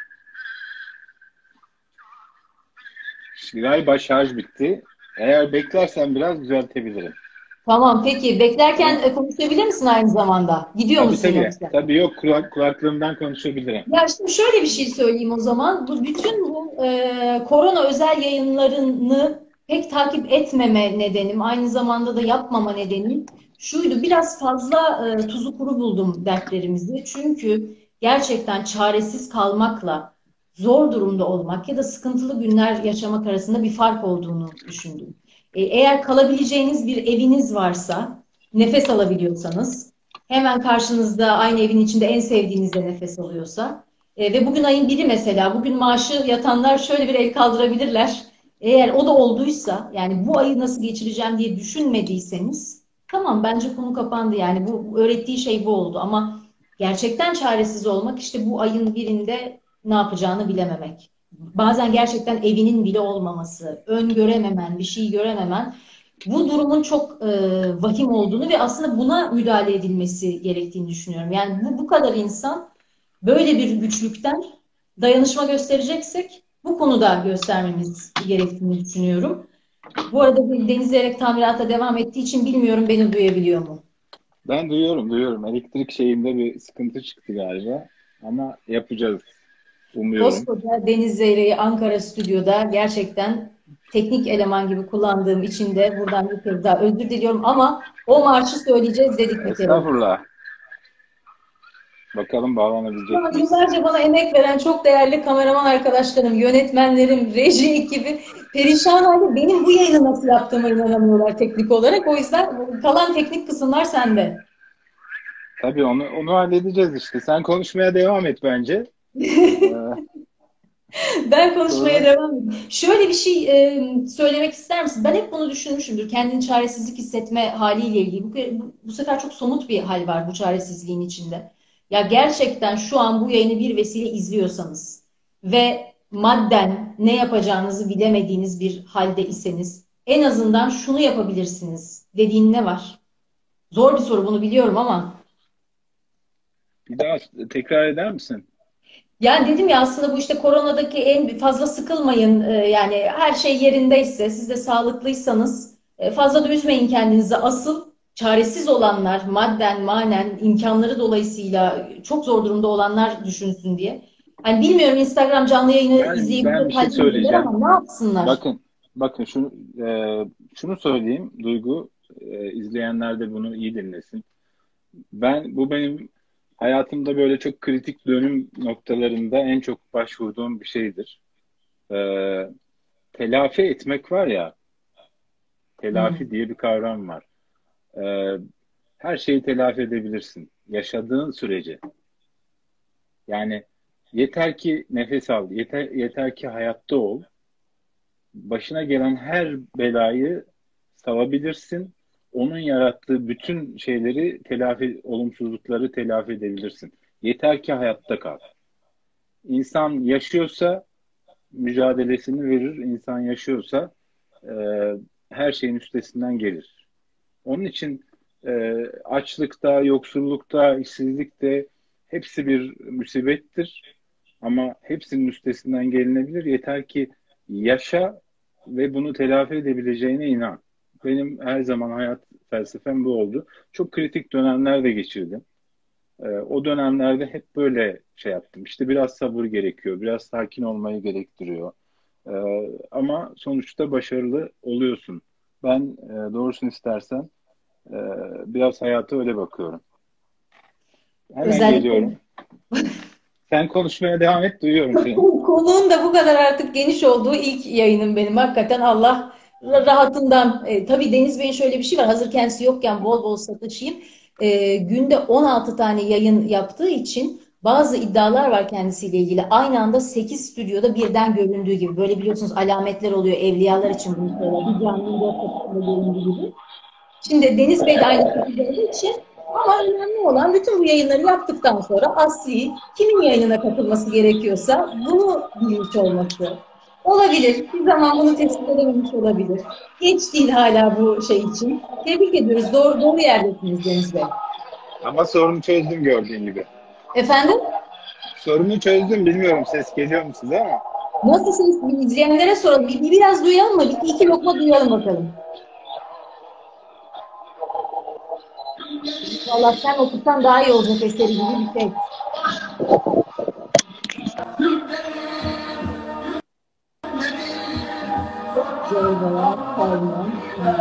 Şimdi galiba şarj bitti. Eğer beklersen biraz düzeltebilirim. Tamam, peki. Beklerken Tamam. e, konuşabilir misin aynı zamanda? Gidiyor Tabii musun tabii. yoksa? Tabii yok kulak, kulaklığımdan konuşabilirim. Ya şimdi şöyle bir şey söyleyeyim o zaman. Bu bütün bu e, korona özel yayınlarını pek takip etmeme nedenim, aynı zamanda da yapmama nedenim şuydu. Biraz fazla e, tuzu kuru buldum dertlerimizi. Çünkü gerçekten çaresiz kalmakla zor durumda olmak ya da sıkıntılı günler yaşamak arasında bir fark olduğunu düşündüm. E, eğer kalabileceğiniz bir eviniz varsa, nefes alabiliyorsanız, hemen karşınızda aynı evin içinde en sevdiğiniz de nefes alıyorsa e, ve bugün ayın biri mesela, bugün maaşı yatanlar şöyle bir el kaldırabilirler. Eğer o da olduysa, yani bu ayı nasıl geçireceğim diye düşünmediyseniz, tamam, bence konu kapandı. Yani bu bu öğrettiği şey bu oldu ama gerçekten çaresiz olmak işte bu ayın birinde ne yapacağını bilememek. Bazen gerçekten evinin bile olmaması, öngörememen, bir şey görememen, bu durumun çok e, vahim olduğunu ve aslında buna müdahale edilmesi gerektiğini düşünüyorum. Yani bu, bu kadar insan böyle bir güçlükten dayanışma göstereceksek bu konuda göstermemiz gerektiğini düşünüyorum. Bu arada bir Deniz Zeyrek tamirata devam ettiği için bilmiyorum, beni duyabiliyor mu? Ben duyuyorum duyuyorum. Elektrik şeyinde bir sıkıntı çıktı galiba. Ama yapacağız. Umuyorum. Koskoca Deniz Zeyrek'i Ankara stüdyoda gerçekten teknik eleman gibi kullandığım için de buradan bir kez daha özür diliyorum ama o marşı söyleyeceğiz dedik bir kere. Estağfurullah. Bakalım bağlanabilecek Ama miyiz? yıllarca bana emek veren çok değerli kameraman arkadaşlarım, yönetmenlerim, reji ekibi perişan halde, benim bu yayını nasıl yaptığıma inanamıyorlar teknik olarak. O yüzden kalan teknik kısımlar sende. Tabii onu onu halledeceğiz işte. Sen konuşmaya devam et bence. Ee, Ben konuşmaya sonra devam edeyim. Şöyle bir şey e, söylemek ister misin? Ben hep bunu düşünmüşümdür. Kendini çaresizlik hissetme haliyle ilgili. Bu, bu, bu sefer çok somut bir hal var bu çaresizliğin içinde. Ya gerçekten şu an bu yayını bir vesile izliyorsanız ve madden ne yapacağınızı bilemediğiniz bir halde iseniz, en azından şunu yapabilirsiniz dediğin ne var? Zor bir soru, bunu biliyorum ama. bir daha tekrar eder misin? Yani dedim ya, aslında bu işte koronadaki en fazla sıkılmayın. Ee, yani her şey yerindeyse, siz de sağlıklıysanız e, fazla da üzmeyin kendinizi. Asıl çaresiz olanlar, madden manen imkanları dolayısıyla çok zor durumda olanlar düşünsün diye. Hani bilmiyorum, Instagram canlı yayını Ben ben bir izleyebilir şey halde midirler söyleyeceğim. ama ne yapsınlar? Bakın bakın şunu e, şunu söyleyeyim Duygu, e, izleyenler de bunu iyi dinlesin. Ben bu benim hayatımda böyle çok kritik dönüm noktalarında en çok başvurduğum bir şeydir. E, Telafi etmek var ya, telafi Hmm. diye bir kavram var. E, Her şeyi telafi edebilirsin yaşadığın sürece. Yani yeter ki nefes al, yeter, yeter ki hayatta ol. başına gelen her belayı savabilirsin. Onun yarattığı bütün şeyleri telafi, olumsuzlukları telafi edebilirsin. Yeter ki hayatta kal. İnsan yaşıyorsa mücadelesini verir. İnsan yaşıyorsa e, her şeyin üstesinden gelir. Onun için e, açlıkta, yoksullukta, işsizlikte hepsi bir musibettir. Ama hepsinin üstesinden gelinebilir. Yeter ki yaşa ve bunu telafi edebileceğine inan. Benim her zaman hayat felsefem bu oldu. Çok kritik dönemler de geçirdim. Ee, o dönemlerde hep böyle şey yaptım. İşte biraz sabır gerekiyor, biraz sakin olmayı gerektiriyor. Ee, ama sonuçta başarılı oluyorsun. Ben e, doğrusunu istersen e, biraz hayata öyle bakıyorum. Hemen Özellikle geliyorum. Sen konuşmaya devam et, duyuyorum seni. konuğun da bu kadar artık geniş olduğu ilk yayınım benim. Hakikaten Allah rahatından. E, tabii Deniz Bey'in şöyle bir şey var. Hazır kendisi yokken bol bol sataşayım. E, günde on altı tane yayın yaptığı için bazı iddialar var kendisiyle ilgili. Aynı anda sekiz stüdyoda birden göründüğü gibi. Böyle biliyorsunuz alametler oluyor evliyalar için bunu söyler. Bir canlının dört kapısında göründüğü gibi. Şimdi Deniz Bey de aynı şekilde olduğu için ama önemli olan bütün bu yayınları yaptıktan sonra asli kimin yayınına katılması gerekiyorsa bunu bilmiş olması. Olabilir. Bir zaman bunu tespit edememiş olabilir. Geç değil hala bu şey için. Tebrik ediyoruz. Doğru, doğru yerdesiniz Deniz Bey. Ama sorunu çözdüm gördüğün gibi. Efendim? Sorunu çözdüm. Bilmiyorum ses geliyor mu size ama. Nasılsınız? Bir izleyenlere soralım. Bir, bir biraz duyalım mı? Bir iki lokma duyalım bakalım. Vallahi sen okursan daha iyi olacak eseri gibi bir şey. Zorbalar, Tayvan,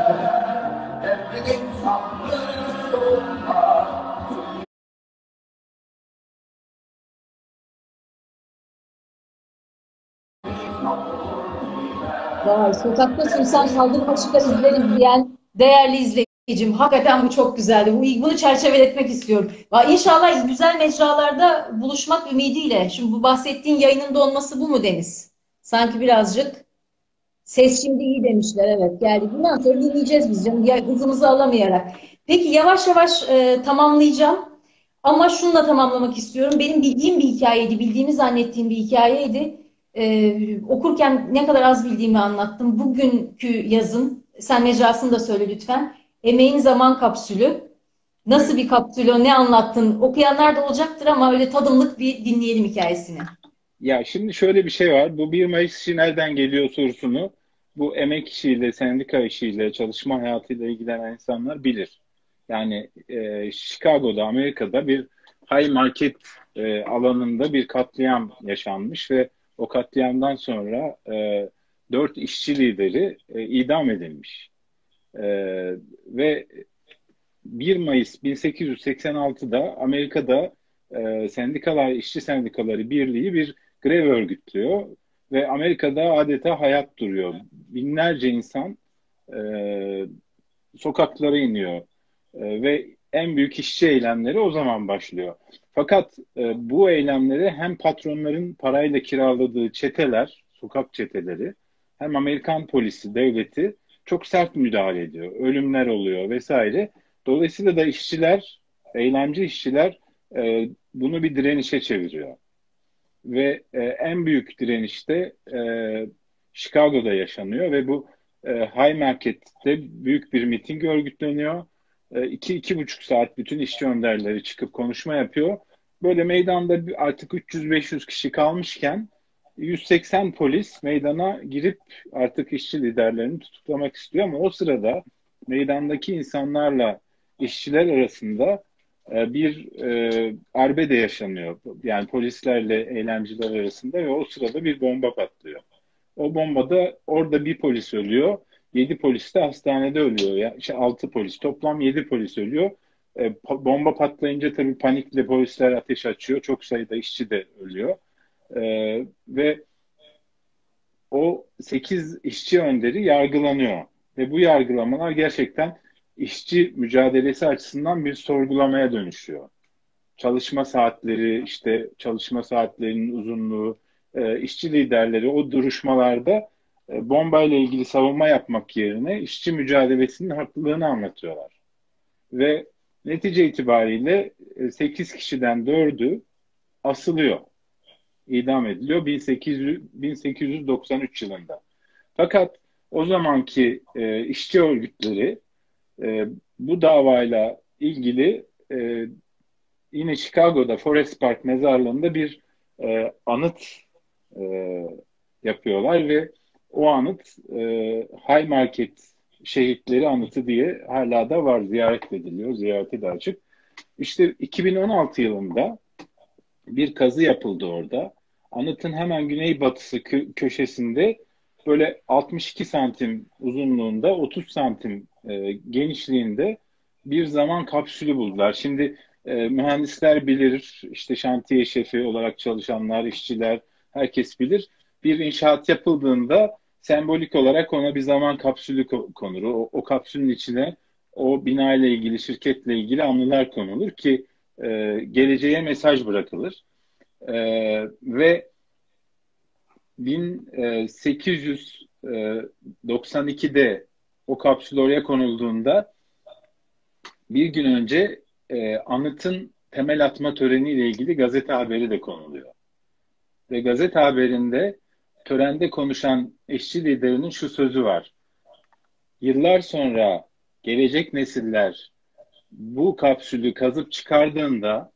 Vay, sokakta sussan kaldırım açıkta izlerim diyen değerli izleyicim. Hakikaten bu çok güzeldi. Bu, bunu çerçeveletmek istiyorum. Vay, İnşallah güzel mecralarda buluşmak ümidiyle. Şimdi bu bahsettiğin yayının donması bu mu Deniz? Sanki birazcık. Ses şimdi iyi demişler, evet, geldi. Bundan sonra dinleyeceğiz biz canım ya, hızımızı alamayarak. Peki yavaş yavaş e, tamamlayacağım. Ama şununla tamamlamak istiyorum. Benim bildiğim bir hikayeydi, bildiğimi zannettiğim bir hikayeydi. E, okurken ne kadar az bildiğimi anlattım. Bugünkü yazın, sen mecrasını da söyle lütfen. Emeğin zaman kapsülü. Nasıl Evet. bir kapsül, o ne anlattın? Okuyanlar da olacaktır ama öyle tadımlık bir dinleyelim hikayesini. Ya şimdi şöyle bir şey var. Bu bir Mayıs işi nereden geliyor sorusunu bu emek işiyle, sendika işiyle, çalışma hayatıyla ilgilenen insanlar bilir. Yani e, Chicago'da, Amerika'da bir high market e, alanında bir katliam yaşanmış ve o katliamdan sonra e, dört işçi lideri e, idam edilmiş. E, ve bir Mayıs bin sekiz yüz seksen altıda Amerika'da e, sendikalar, işçi sendikaları birliği bir grev örgütlüyor ve Amerika'da adeta hayat duruyor. Binlerce insan e, sokaklara iniyor. E, ve en büyük işçi eylemleri o zaman başlıyor. Fakat e, bu eylemlere hem patronların parayla kiraladığı çeteler, sokak çeteleri, hem Amerikan polisi, devleti çok sert müdahale ediyor. Ölümler oluyor vesaire. Dolayısıyla da işçiler, eylemci işçiler e, bunu bir direnişe çeviriyor. Ve e, en büyük direniş de e, Chicago'da yaşanıyor ve bu e, High Market'te büyük bir miting örgütleniyor. E, iki, iki buçuk saat bütün işçi önderleri çıkıp konuşma yapıyor. Böyle meydanda artık üç yüz beş yüz kişi kalmışken yüz seksen polis meydana girip artık işçi liderlerini tutuklamak istiyor ama o sırada meydandaki insanlarla işçiler arasında e, bir e, arbede yaşanıyor. Yani polislerle eylemciler arasında ve o sırada bir bomba patlıyor. O bombada orada bir polis ölüyor. Yedi polis de hastanede ölüyor. Ya, işte altı polis. Toplam yedi polis ölüyor. E, pa- bomba patlayınca tabii panikle polisler ateş açıyor. Çok sayıda işçi de ölüyor. E, ve o sekiz işçi önderi yargılanıyor. Ve bu yargılamalar gerçekten işçi mücadelesi açısından bir sorgulamaya dönüşüyor. Çalışma saatleri, işte çalışma saatlerinin uzunluğu, e, işçi liderleri o duruşmalarda e, bombayla ilgili savunma yapmak yerine işçi mücadelesinin haklılığını anlatıyorlar. Ve netice itibariyle e, sekiz kişiden dördü asılıyor, idam ediliyor bin sekiz yüz, bin sekiz yüz doksan üç yılında. Fakat o zamanki e, işçi örgütleri e, bu davayla ilgili e, yine Chicago'da Forest Park mezarlığında bir e, anıt e, yapıyorlar ve o anıt e, High Market şehitleri anıtı diye hala da var, ziyaret ediliyor, ziyarete de açık. İşte iki bin on altı yılında bir kazı yapıldı orada. Anıtın hemen güneybatısı kö- köşesinde böyle altmış iki santim uzunluğunda, otuz santim e, genişliğinde bir zaman kapsülü buldular. Şimdi e, mühendisler bilir, işte şantiye şefi olarak çalışanlar, işçiler, herkes bilir. Bir inşaat yapıldığında sembolik olarak ona bir zaman kapsülü ko- konur. O, o kapsülün içine o bina ile ilgili, şirketle ilgili anılar konulur ki e, geleceğe mesaj bırakılır. Ee, ve bin sekiz yüz doksan ikide o kapsül oraya konulduğunda bir gün önce e, anıtın temel atma töreniyle ilgili gazete haberi de konuluyor. Ve gazete haberinde törende konuşan işçi liderinin şu sözü var. Yıllar sonra gelecek nesiller bu kapsülü kazıp çıkardığında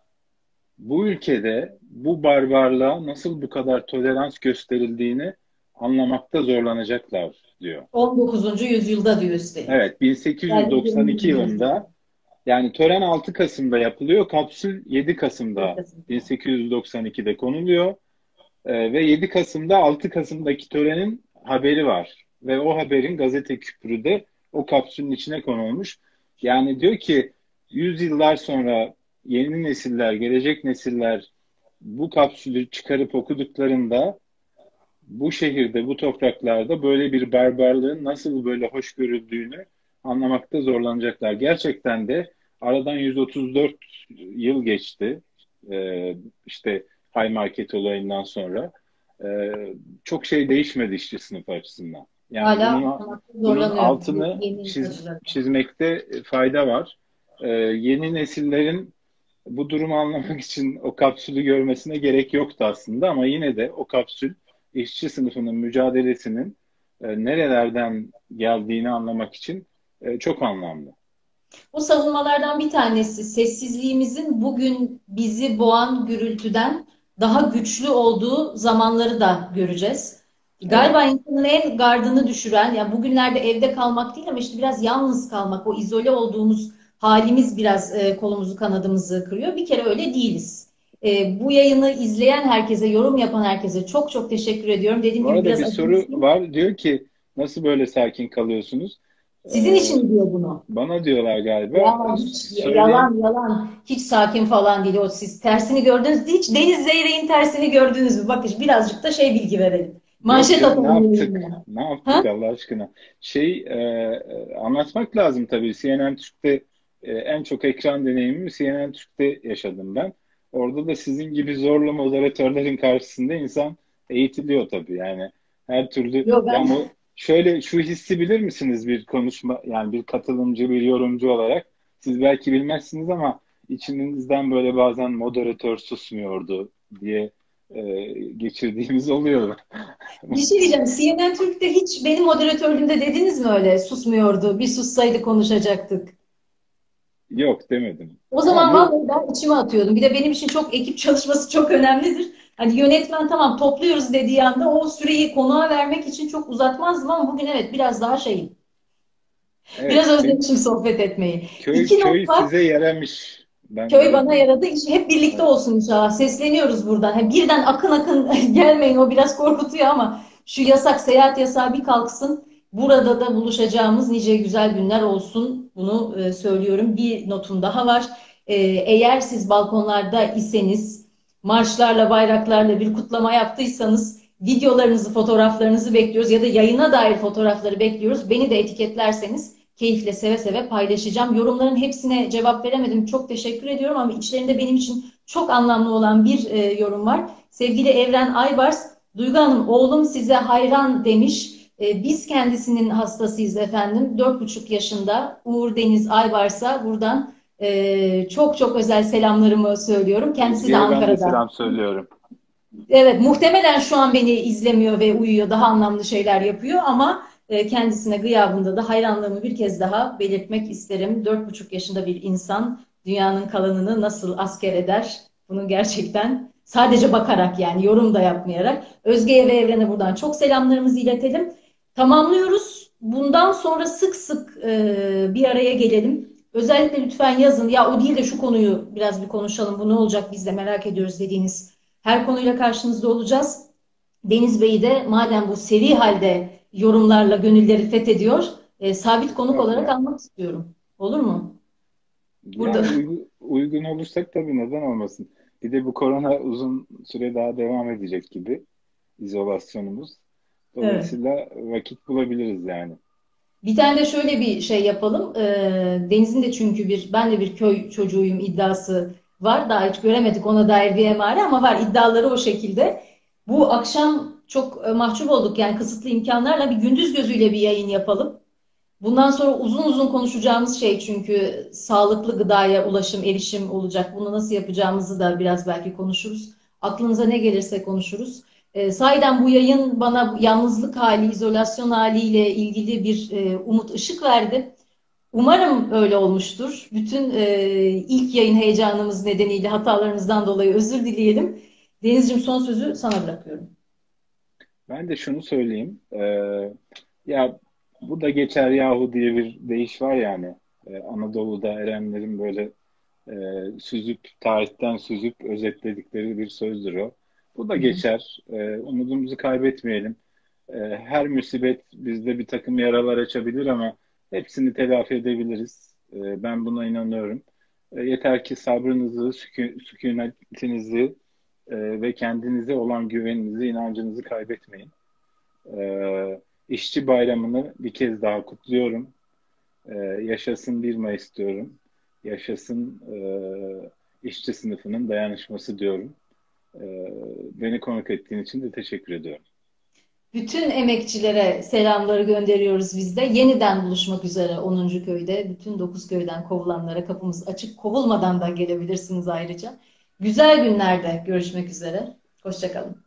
bu ülkede bu barbarlığa nasıl bu kadar tolerans gösterildiğini anlamakta zorlanacaklar diyor. on dokuzuncu yüzyılda diyor üstelik. Evet, Yani bin sekiz yüz doksan iki yirminci yılında, yüzyılda. yani tören altı Kasım'da yapılıyor, kapsül yedi Kasım'da Arkasında. bin sekiz yüz doksan ikide konuluyor. Ee, ve yedi Kasım'da altı Kasım'daki törenin haberi var. Ve o haberin gazete küpürü de o kapsülün içine konulmuş. Yani diyor ki yüz yıllar sonra yeni nesiller, gelecek nesiller bu kapsülü çıkarıp okuduklarında bu şehirde, bu topraklarda böyle bir barbarlığın nasıl böyle hoş görüldüğünü anlamakta zorlanacaklar. Gerçekten de aradan yüz otuz dört yıl geçti. Ee, işte High Market olayından sonra. Ee, çok şey değişmedi işçi sınıfı açısından. Yani Hala bunun anlamakta bunun zorlanıyoruz altını yeni çiz, acıları. çizmekte fayda var. Ee, yeni nesillerin bu durumu anlamak için o kapsülü görmesine gerek yoktu aslında, ama yine de o kapsül işçi sınıfının mücadelesinin e, nerelerden geldiğini anlamak için e, çok anlamlı. Bu savunmalardan bir tanesi sessizliğimizin bugün bizi boğan gürültüden daha güçlü olduğu zamanları da göreceğiz. Evet, Galiba insanın en gardını düşüren, yani bugünlerde evde kalmak değil ama işte biraz yalnız kalmak, o izole olduğumuz halimiz biraz e, kolumuzu kanadımızı kırıyor. Bir kere öyle değiliz. E, bu yayını izleyen herkese, yorum yapan herkese çok çok teşekkür ediyorum. Dediğim bu gibi arada biraz bir soru acımsıyım. var. Diyor ki nasıl böyle sakin kalıyorsunuz? Sizin Ee, için diyor bunu. bana diyorlar galiba. Ya E, hiç Söyleyeyim. yalan yalan. Hiç sakin falan değil. O siz tersini gördünüz mü? Hiç Deniz Zeyrek'in tersini gördünüz mü? Bakın birazcık da şey bilgi verelim. Yok Manşet canım, ne atalım yaptık? yayınlara. Ne Ha? yaptık Allah aşkına? Şey e, e, anlatmak lazım tabii. C N N Türk'te e, en çok ekran deneyimimi C N N Türk'te yaşadım ben. Orada da sizin gibi zorlu moderatörlerin karşısında insan eğitiliyor tabii. Yani her türlü, Yok ya ben mu şöyle şu hissi bilir misiniz, bir konuşma, yani bir katılımcı, bir yorumcu olarak siz belki bilmezsiniz ama içinizden böyle bazen moderatör susmuyordu diye e, geçirdiğimiz oluyor. bir şey diyeceğim. C N N Türk'te hiç benim moderatörlüğümde dediniz mi öyle? Susmuyordu. Bir sussaydı konuşacaktık. Yok demedim. O Ama zaman bu vallahi ben içime atıyordum. Bir de benim için çok ekip çalışması çok önemlidir. Hani yönetmen tamam topluyoruz dediği anda o süreyi konuğa vermek için çok uzatmazdım ama bugün evet biraz daha şeyim. Biraz evet, çünkü özlemişim sohbet etmeyi. köy İki köy not var. size yaramış. Ben Köy öyle bana diyeyim. yaradı. İş hep birlikte Evet. olsun inşallah. Sesleniyoruz buradan. Ha, birden akın akın gelmeyin. O biraz korkutuyor ama şu yasak, seyahat yasağı bir kalksın. Burada da buluşacağımız nice güzel günler olsun. Bunu e, söylüyorum. Bir notum daha var. E, eğer siz balkonlarda iseniz, marşlarla, bayraklarla bir kutlama yaptıysanız videolarınızı, fotoğraflarınızı bekliyoruz ya da yayına dair fotoğrafları bekliyoruz. Beni de etiketlerseniz keyifle seve seve paylaşacağım. Yorumların hepsine cevap veremedim. Çok teşekkür ediyorum ama içlerinde benim için çok anlamlı olan bir e, yorum var. Sevgili Evren Aybars, Duygu Hanım, oğlum size hayran demiş. E, biz kendisinin hastasıyız efendim. Dört buçuk yaşında Uğur Deniz Aybars'a buradan e, çok çok özel selamlarımı söylüyorum. Kendisi de Özge'ye ben de Ankara'da. selam söylüyorum. Evet, muhtemelen şu an beni izlemiyor ve uyuyor, daha anlamlı şeyler yapıyor ama e, kendisine gıyabında da hayranlığımı bir kez daha belirtmek isterim. Dört buçuk yaşında bir insan dünyanın kalanını nasıl asker eder? Bunu gerçekten sadece bakarak, yani yorum da yapmayarak. Özge'ye ve Evren'e buradan çok selamlarımızı iletelim. Tamamlıyoruz. Bundan sonra sık sık e, bir araya gelelim. Özellikle lütfen yazın. Ya o değil de şu konuyu biraz bir konuşalım. Bu ne olacak, biz de merak ediyoruz dediğiniz her konuyla karşınızda olacağız. Deniz Bey'i de madem bu seri halde yorumlarla gönülleri fethediyor, e, sabit konuk olarak Estağfurullah. almak istiyorum. Olur mu? Burada. Yani uygun, uygun olursak tabii neden olmasın. Bir de bu korona uzun süre daha devam edecek gibi izolasyonumuz. Evet. Dolayısıyla vakit bulabiliriz yani. Bir tane de şöyle bir şey yapalım. Ee, Deniz'in de çünkü bir, ben de bir köy çocuğuyum iddiası var. Daha hiç göremedik ona dair bir emare ama var, iddiaları o şekilde. Bu akşam çok e, mahcup olduk, yani kısıtlı imkanlarla bir gündüz gözüyle bir yayın yapalım. Bundan sonra uzun uzun konuşacağımız şey, çünkü sağlıklı gıdaya ulaşım, erişim olacak. Bunu nasıl yapacağımızı da biraz belki konuşuruz. Aklınıza ne gelirse konuşuruz. E, sahiden bu yayın bana yalnızlık hali, izolasyon haliyle ilgili bir e, umut, ışık verdi. Umarım öyle olmuştur. Bütün e, ilk yayın heyecanımız nedeniyle hatalarımızdan dolayı özür dileyelim. Denizciğim, son sözü sana bırakıyorum. Ben de şunu söyleyeyim. Ee, ya bu da geçer yahu diye bir deyiş var yani. Ee, Anadolu'da erenlerin böyle e, süzüp tarihten süzüp özetledikleri bir sözdür o. Bu da Hı hı. geçer. Ee, umudumuzu kaybetmeyelim. Ee, her musibet bizde bir takım yaralar açabilir ama hepsini telafi edebiliriz. Ee, ben buna inanıyorum. Ee, yeter ki sabrınızı, sükû- sükunetinizi e, ve kendinize olan güveninizi, inancınızı kaybetmeyin. Ee, İşçi Bayramı'nı bir kez daha kutluyorum. Ee, yaşasın bir Mayıs diyorum. Yaşasın e, işçi sınıfının dayanışması diyorum. Ee, beni konuk ettiğin için de teşekkür ediyorum. Bütün emekçilere selamları gönderiyoruz biz de. Yeniden buluşmak üzere onuncu köyde. Bütün dokuz köyden kovulanlara kapımız açık. Kovulmadan da gelebilirsiniz ayrıca. Güzel günlerde görüşmek üzere. Hoşça kalın.